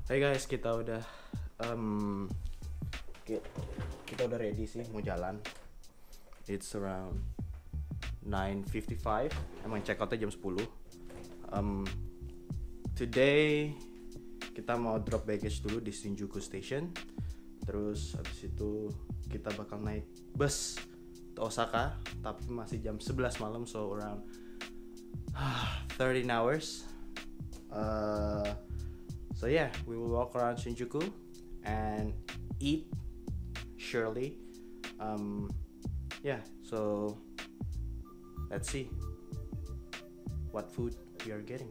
Hai guys, um, ki- kita udah ready sih mau jalan. It's around 9:55. Emang check outnya jam 10. Today kita mau drop baggage dulu di Shinjuku Station. Terus habis itu kita bakal naik bus ke Osaka, tapi masih jam 11 malam, so around 13 hours. So yeah, we will walk around Shinjuku and eat surely. Yeah, so let's see what food we are getting.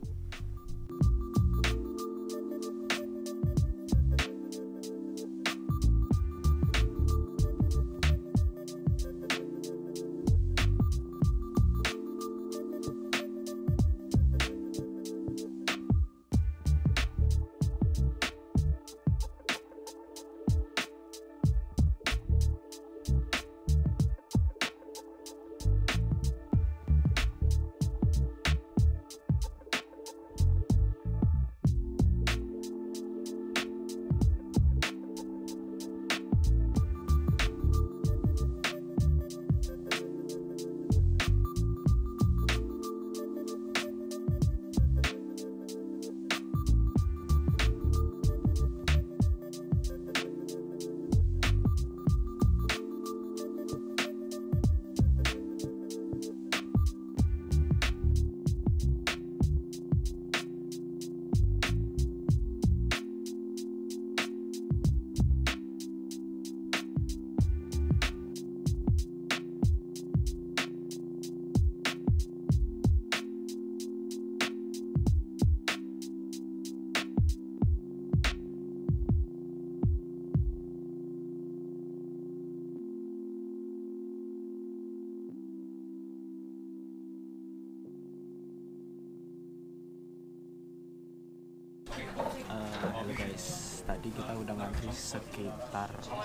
Halo guys, tadi kita udah ngantri sekitar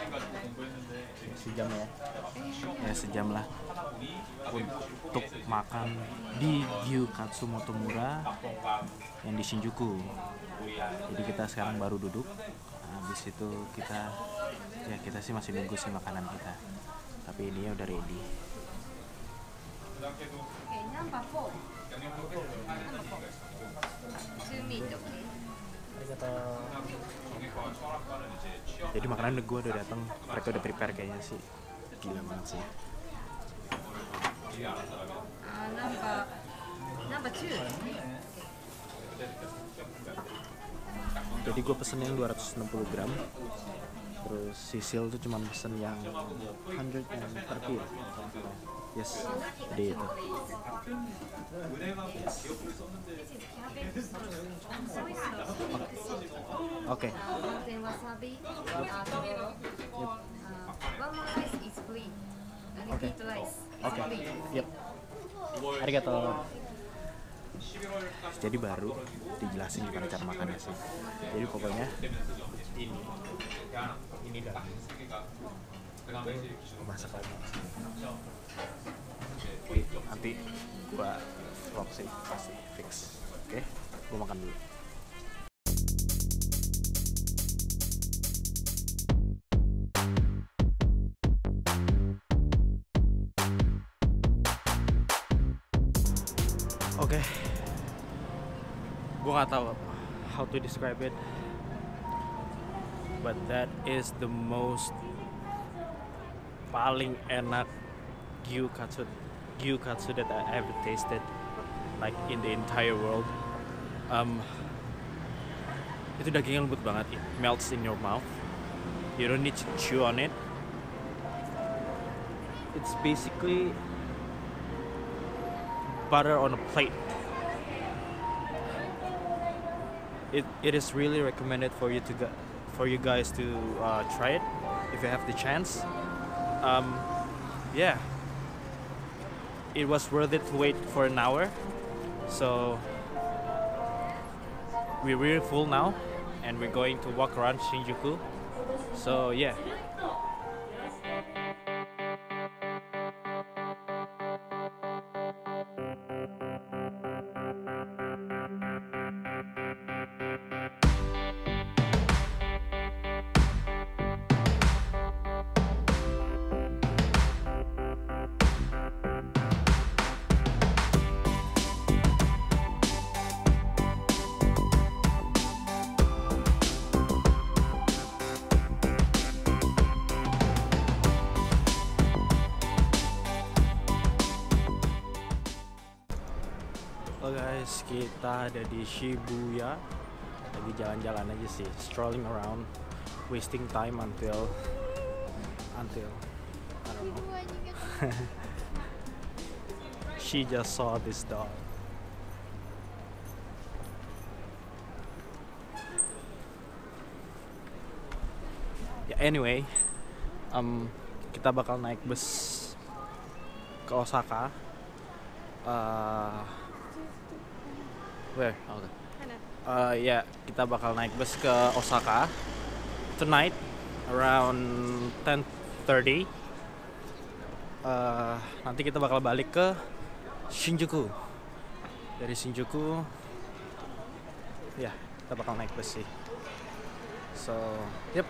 sejam ya sejam lah untuk makan di Gyukatsu Motomura yang di Shinjuku. Jadi kita sekarang baru duduk. Habis itu kita sih masih nunggu sih makanan kita. Tapi ini ya udah ready. Jadi makanan gue udah datang, mereka udah prepare kayaknya sih. Gila banget sih. Jadi gue pesen yang 260 gram. Terus Sisil tuh cuma pesen yang 130 ya. Yes, jadi itu. Yes. Oke. Oke. Yep. Arigato. Jadi baru dijelasin gimana cara makannya sih. Jadi pokoknya ini dah masak lagi. Nanti gua vlog sih pasti fix. Oke, gua makan dulu. Oke, gue nggak tahu how to describe it, but that is the most paling enak gyukatsu that I ever tasted, like in the entire world. Itu dagingnya lembut banget, it melts in your mouth. You don't need to chew on it. It's basically butter on a plate. It is really recommended for you guys to try it if you have the chance. Yeah, it was worth it to wait for an hour. So we're really full now, and we're going to walk around Shinjuku. So yeah. Halo guys, kita ada di Shibuya. Lagi jalan-jalan aja sih, strolling around, wasting time until I don't know. She just saw this dog. Ya anyway, kita bakal naik bus ke Osaka. Where? Okay. Ya, kita bakal naik bus ke Osaka tonight around 10:30. Nanti kita bakal balik ke Shinjuku. Dari Shinjuku, ya kita bakal naik bus sih. So, yep.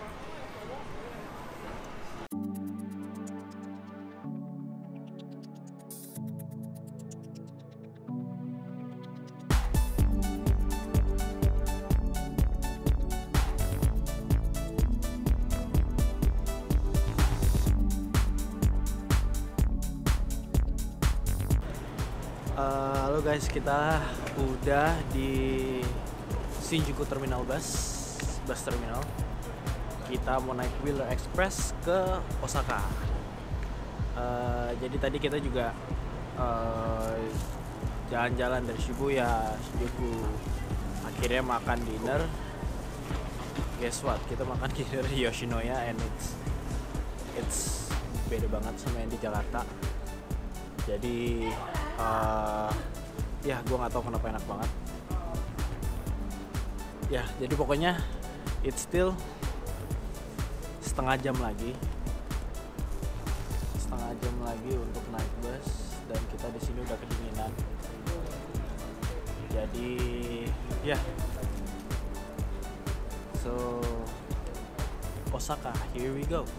Halo guys, kita udah di Shinjuku Terminal Bus Terminal. Kita mau naik Wheeler Express ke Osaka. Jadi tadi kita juga jalan-jalan dari Shibuya, Shinjuku. Akhirnya makan dinner. Guess what? Kita makan dinner di Yoshinoya and it's beda banget sama yang di Jakarta. Jadi ya gue nggak tahu kenapa enak banget ya. Jadi pokoknya it's still setengah jam lagi untuk naik bus, dan kita di sini udah kedinginan. Jadi ya, so Osaka, here we go.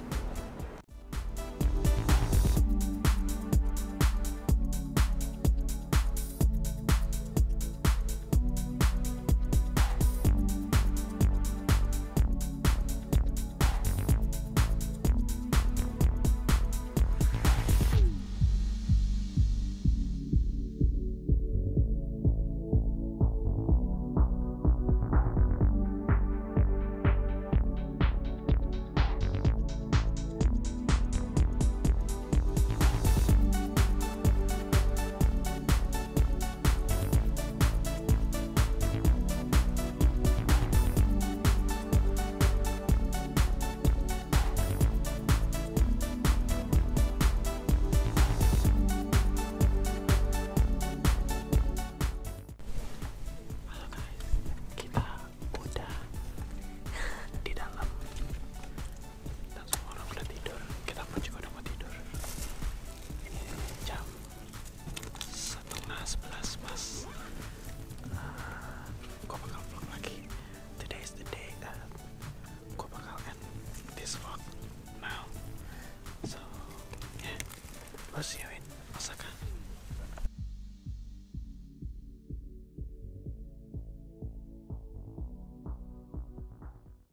Pas